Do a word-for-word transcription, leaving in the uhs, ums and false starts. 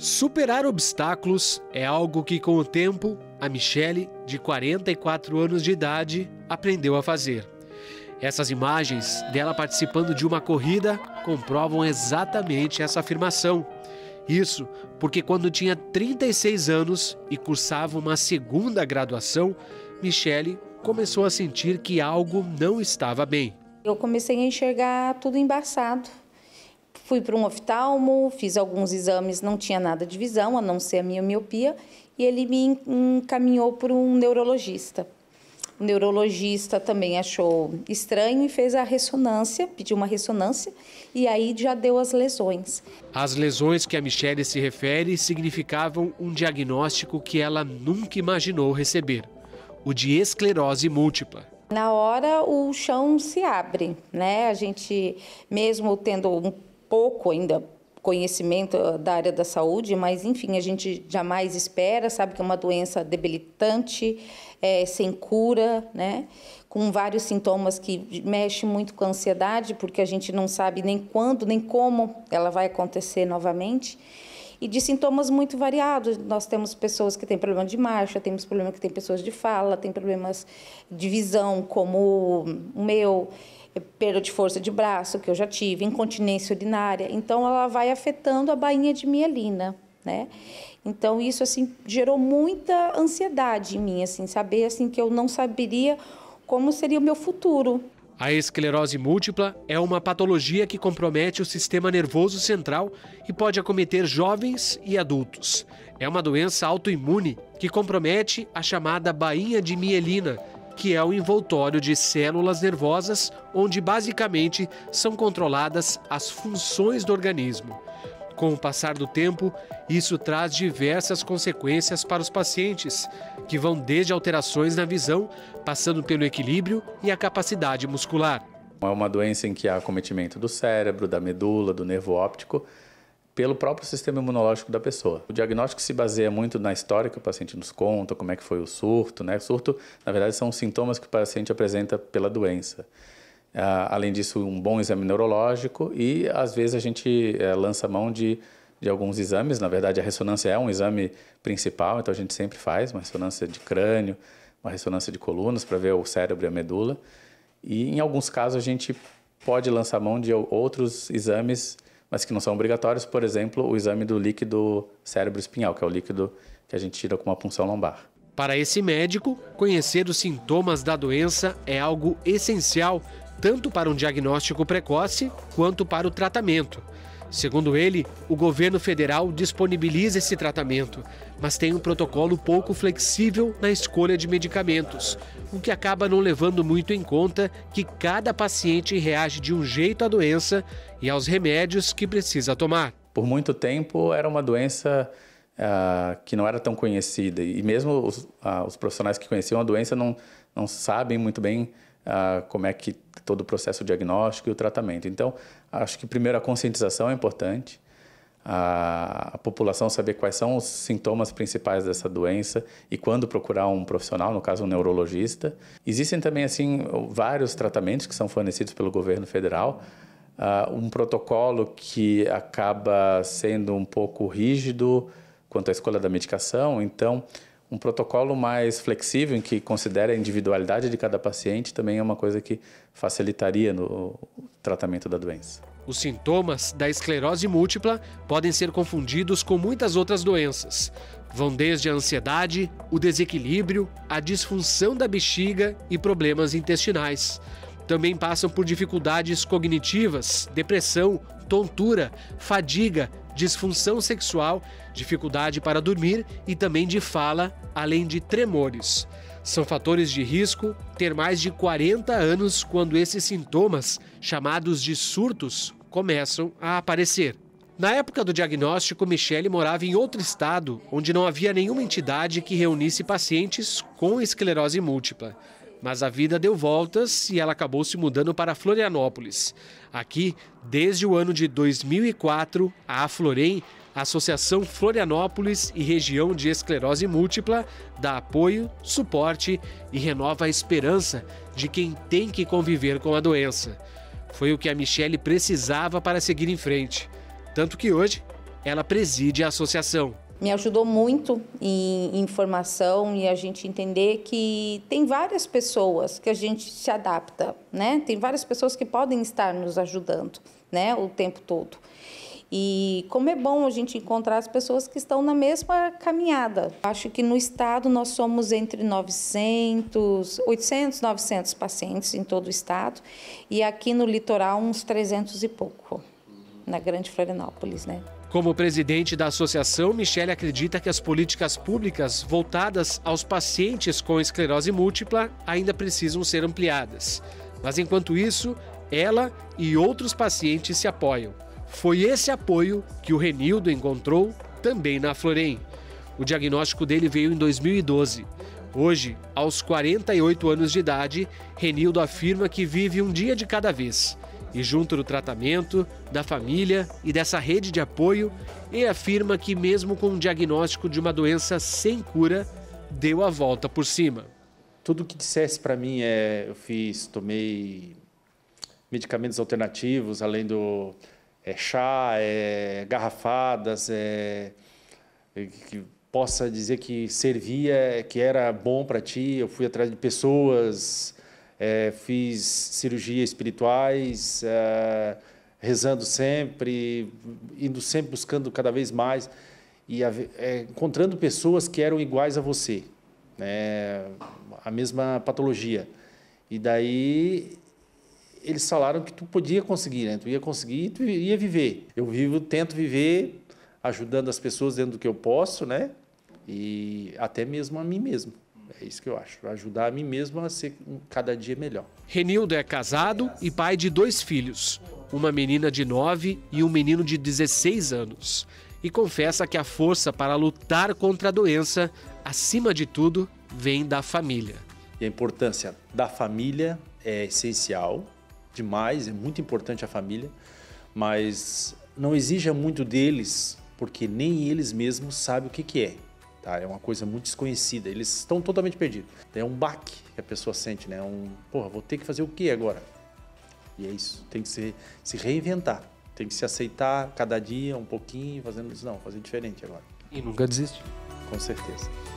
Superar obstáculos é algo que, com o tempo, a Michele, de quarenta e quatro anos de idade, aprendeu a fazer. Essas imagens dela participando de uma corrida comprovam exatamente essa afirmação. Isso porque, quando tinha trinta e seis anos e cursava uma segunda graduação, Michele começou a sentir que algo não estava bem. Eu comecei a enxergar tudo embaçado. Fui para um oftalmo, fiz alguns exames, não tinha nada de visão, a não ser a minha miopia, e ele me encaminhou para um neurologista. O neurologista também achou estranho e fez a ressonância, pediu uma ressonância, e aí já deu as lesões. As lesões que a Michele se refere significavam um diagnóstico que ela nunca imaginou receber: o de esclerose múltipla. Na hora o chão se abre, né? A gente, mesmo tendo um pouco ainda conhecimento da área da saúde, mas enfim, a gente jamais espera, sabe que é uma doença debilitante, é, sem cura, né? Com vários sintomas que mexem muito com a ansiedade, porque a gente não sabe nem quando, nem como ela vai acontecer novamente. E de sintomas muito variados. Nós temos pessoas que têm problema de marcha, temos problema que têm pessoas de fala, tem problemas de visão, como o meu, perda de força de braço, que eu já tive, incontinência urinária. Então, ela vai afetando a bainha de mielina, né? Então, isso, assim, gerou muita ansiedade em mim, assim, saber, assim, que eu não saberia como seria o meu futuro. A esclerose múltipla é uma patologia que compromete o sistema nervoso central e pode acometer jovens e adultos. É uma doença autoimune que compromete a chamada bainha de mielina, que é o envoltório de células nervosas onde basicamente são controladas as funções do organismo. Com o passar do tempo, isso traz diversas consequências para os pacientes, que vão desde alterações na visão, passando pelo equilíbrio e a capacidade muscular. É uma doença em que há acometimento do cérebro, da medula, do nervo óptico, pelo próprio sistema imunológico da pessoa. O diagnóstico se baseia muito na história que o paciente nos conta, como é que foi o surto, né? O surto, na verdade, são sintomas que o paciente apresenta pela doença. Uh, além disso, um bom exame neurológico e, às vezes, a gente uh, lança mão de, de alguns exames. Na verdade, a ressonância é um exame principal, então a gente sempre faz uma ressonância de crânio, uma ressonância de colunas para ver o cérebro e a medula. E, em alguns casos, a gente pode lançar mão de outros exames, mas que não são obrigatórios. Por exemplo, o exame do líquido cérebro-espinhal, que é o líquido que a gente tira com uma punção lombar. Para esse médico, conhecer os sintomas da doença é algo essencial, tanto para um diagnóstico precoce quanto para o tratamento. Segundo ele, o governo federal disponibiliza esse tratamento, mas tem um protocolo pouco flexível na escolha de medicamentos, o que acaba não levando muito em conta que cada paciente reage de um jeito à doença e aos remédios que precisa tomar. Por muito tempo era uma doença uh, que não era tão conhecida, e mesmo os, uh, os profissionais que conheciam a doença não, não sabem muito bem Uh, como é que todo o processo diagnóstico e o tratamento. Então, acho que primeiro a conscientização é importante, a, a população saber quais são os sintomas principais dessa doença e quando procurar um profissional, no caso um neurologista. Existem também assim vários tratamentos que são fornecidos pelo governo federal, uh, um protocolo que acaba sendo um pouco rígido quanto à escolha da medicação, então um protocolo mais flexível, em que considera a individualidade de cada paciente, também é uma coisa que facilitaria no tratamento da doença. Os sintomas da esclerose múltipla podem ser confundidos com muitas outras doenças. Vão desde a ansiedade, o desequilíbrio, a disfunção da bexiga e problemas intestinais. Também passam por dificuldades cognitivas, depressão, tontura, fadiga, disfunção sexual, dificuldade para dormir e também de fala, além de tremores. São fatores de risco ter mais de quarenta anos quando esses sintomas, chamados de surtos, começam a aparecer. Na época do diagnóstico, Michele morava em outro estado, onde não havia nenhuma entidade que reunisse pacientes com esclerose múltipla. Mas a vida deu voltas e ela acabou se mudando para Florianópolis. Aqui, desde o ano de dois mil e quatro, a Aflorem, a Associação Florianópolis e Região de Esclerose Múltipla, dá apoio, suporte e renova a esperança de quem tem que conviver com a doença. Foi o que a Michele precisava para seguir em frente. Tanto que hoje ela preside a associação. Me ajudou muito em informação e a gente entender que tem várias pessoas que a gente se adapta, né? Tem várias pessoas que podem estar nos ajudando, né? O tempo todo. E como é bom a gente encontrar as pessoas que estão na mesma caminhada. Acho que no estado nós somos entre novecentos, oitocentos, novecentos pacientes em todo o estado e aqui no litoral uns trezentos e pouco, na Grande Florianópolis, né? Como presidente da associação, Michele acredita que as políticas públicas voltadas aos pacientes com esclerose múltipla ainda precisam ser ampliadas. Mas, enquanto isso, ela e outros pacientes se apoiam. Foi esse apoio que o Renildo encontrou também na Florem. O diagnóstico dele veio em dois mil e doze. Hoje, aos quarenta e oito anos de idade, Renildo afirma que vive um dia de cada vez. E junto do tratamento, da família e dessa rede de apoio, ele afirma que mesmo com o diagnóstico de uma doença sem cura, deu a volta por cima. Tudo que dissesse para mim, é, eu fiz, tomei medicamentos alternativos, além do é, chá, é, garrafadas, é, que possa dizer que servia, que era bom para ti. Eu fui atrás de pessoas... É, fiz cirurgias espirituais, é, rezando sempre, indo sempre buscando cada vez mais e é, encontrando pessoas que eram iguais a você, né, a mesma patologia. E daí eles falaram que tu podia conseguir, né? Tu ia conseguir e tu ia viver. Eu vivo, tento viver ajudando as pessoas dentro do que eu posso, né? E até mesmo a mim mesmo. É isso que eu acho, ajudar a mim mesmo a ser cada dia melhor. Renildo é casado e pai de dois filhos, uma menina de nove e um menino de dezesseis anos. E confessa que a força para lutar contra a doença, acima de tudo, vem da família. E a importância da família é essencial, demais, é muito importante a família, mas não exija muito deles, porque nem eles mesmos sabem o que que é. Tá, é uma coisa muito desconhecida, eles estão totalmente perdidos. É um baque que a pessoa sente, né? Um, porra, vou ter que fazer o quê agora? E é isso, tem que se, se reinventar, tem que se aceitar cada dia um pouquinho, fazendo isso, não, fazer diferente agora. E nunca desistir. Com certeza.